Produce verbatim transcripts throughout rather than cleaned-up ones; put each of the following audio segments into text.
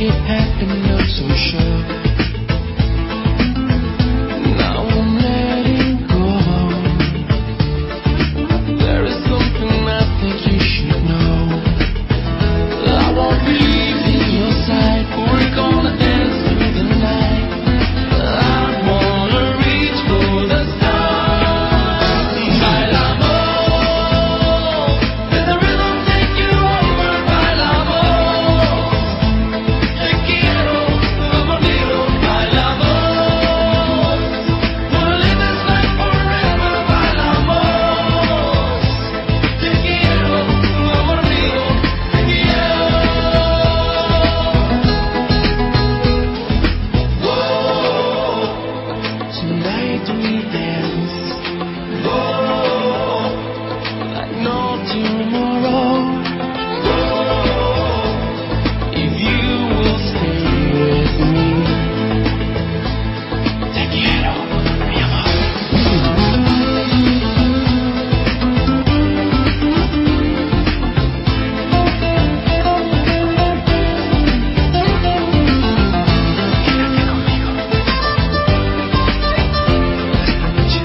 it happen, not so sure. Now I'm letting go. There is something I think you should know. I won't be leaving your side. We're gonna dance through the night. I wanna reach for the stars. Bailamos. Let the rhythm take you over. Bailamos. Te quiero, amorito. Bailamos. Wanna live this life forever. Bailamos. Te quiero, amorito. Te quiero. Whoa. Tonight we dance. Whoa. Like no tomorrow. Whoa. If you will stay with me. Te quiero, mi amor. Quédate conmigo. Esta noche.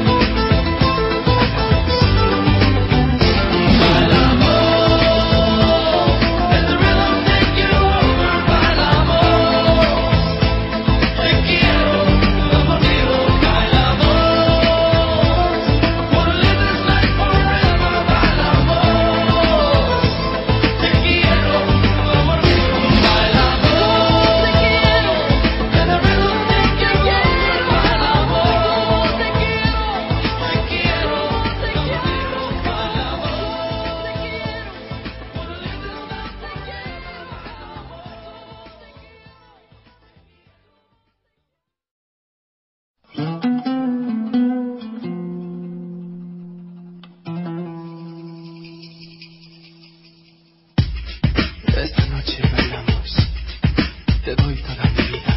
Bailamos. Let the rhythm take you over. Bailamos. Te quiero, amorito. Bailamos. Wanna live this life forever. Bailamos. Te quiero, amorito. Bailamos. Te quiero. Let the rhythm take you over. Bailamos. Te quiero. Te quiero. Te quiero. Bailamos. Te quiero. Wanna live this life Esta noche bailamos. Te doy toda mi vida.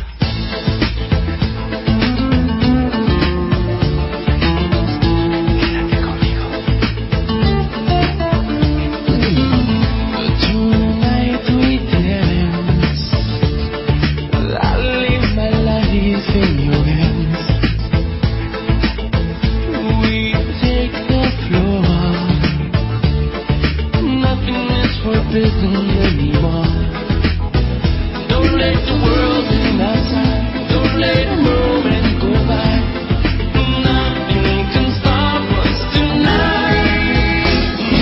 Quédate conmigo. Tonight we dance. I live my life in your hands. We take the floor. Nothing is forbidden anymore. Don't let the world in outside. Don't let the moment go by. Nothing can stop us tonight.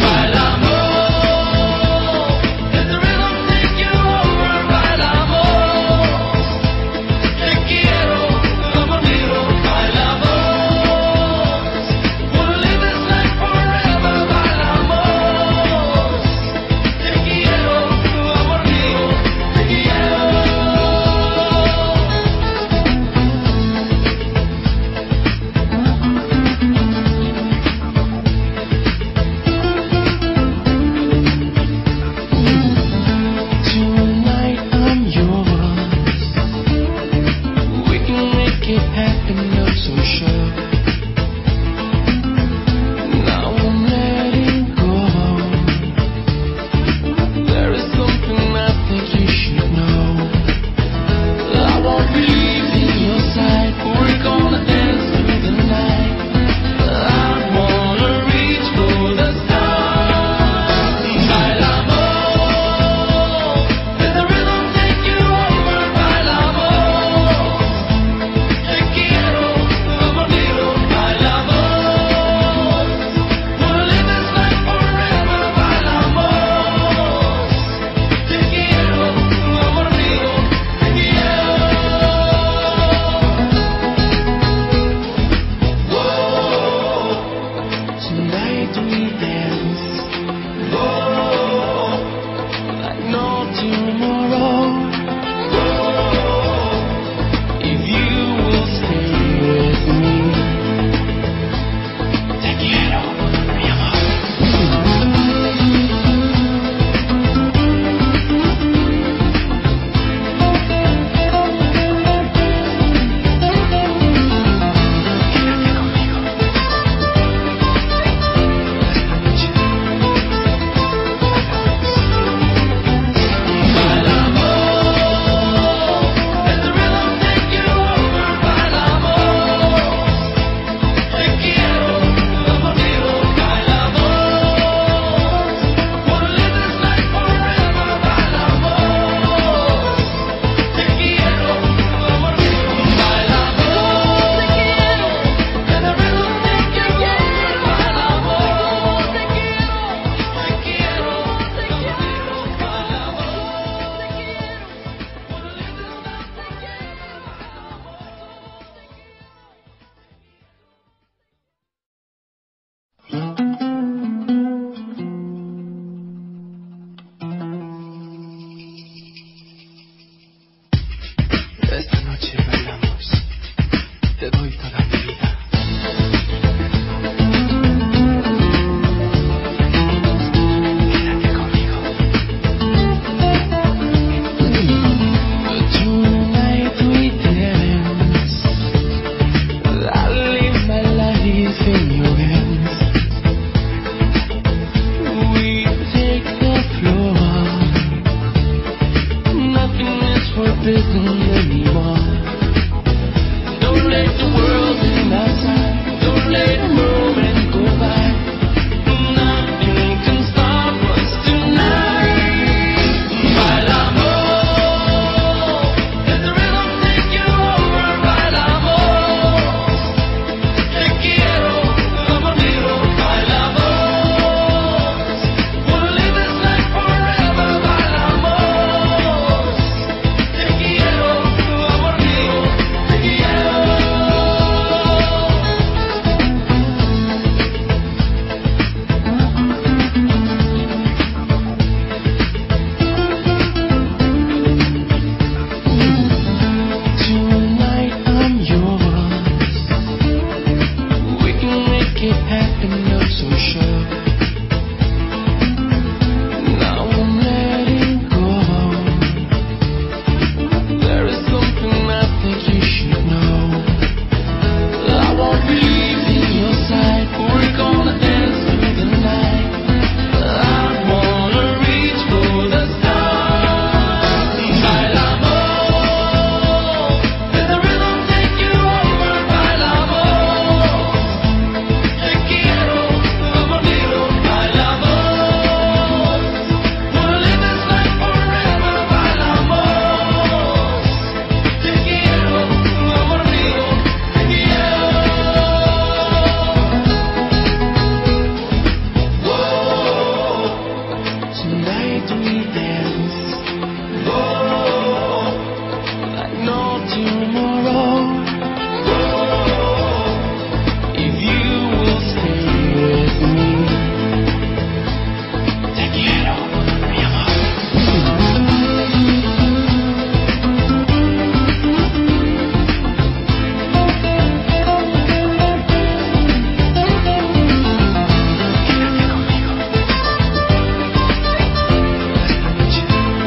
Bailamos. Let the rhythm take you over. Bailamos. Te quiero, amorito. Bailamos. Wanna live this life forever. Bailamos. Te quiero, amorito. Te quiero. te doy toda mi vida. Quédate conmigo. Tonight we dance. I live my life in your hands. We take the floor. Nothing is forbidden anymore. Don't let the world in outside. Don't let the moment go by. Nothing can stop us tonight. Bailamos. Let the rhythm take you over. Bailamos. Te quiero, amor mío. Bailamos. We'll live this life forever. Bailamos. Te quiero, amor mío. Te quiero. Tonight I'm yours. We can make it happen, I'm so sure. Now I'm letting go. There is something I think you should know. I won't be leaving your side. We're gonna dance through the night. I wanna reach for the stars. Bailamos. Let the rhythm take you over. Bailamos. Te quiero, amor mío. Bailamos. We'll live this life forever. Bailamos. Te quiero, amor mío. Te quiero. Whoa. Tonight we dance. Whoa. Like no tomorrow. Whoa. If you will stay with me. Te quiero, mi amor. Quédate conmigo. Esta noche.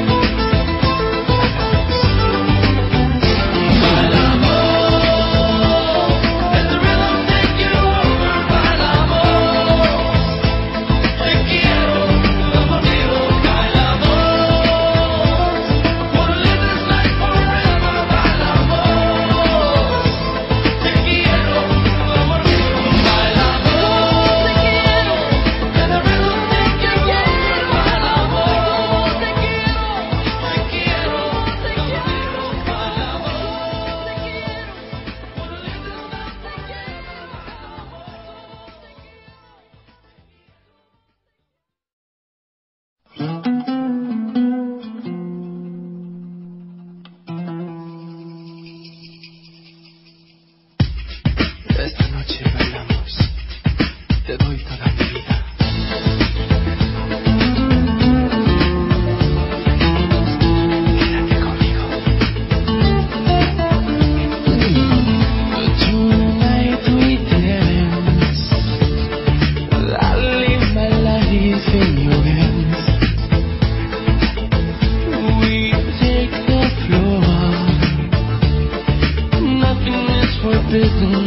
Bailamos. Let the rhythm take you over. Bailamos. Te quiero, amor mío. Bailamos. We'll live this life forever. Bailamos. Te quiero, amor mío. Bailamos. Te quiero. Let the rhythm take you over. Bailamos. Te quiero. Te quiero. Te quiero. Bailamos. Te quiero. We'll live this life together. Esta noche bailamos. Te doy toda mi vida. Quédate conmigo. Tonight we dance. I live my life in your hands. We take the floor. Nothing is forbidden